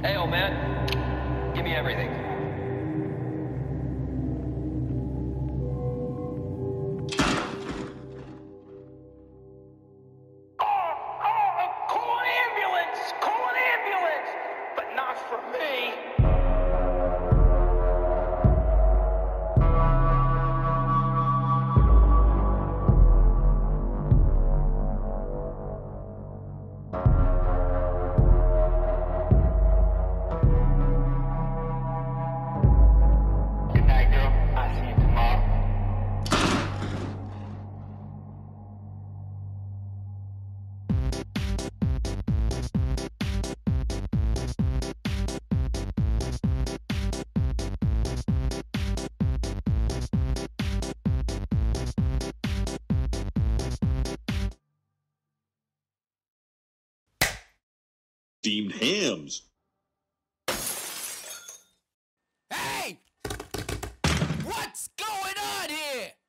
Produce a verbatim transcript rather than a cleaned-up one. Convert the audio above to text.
Hey, old man. Give me everything. Oh, oh, call an ambulance! Call an ambulance! But not for me. Good night, girl. I'll see you tomorrow. Steamed hams. Hey! What's going on here?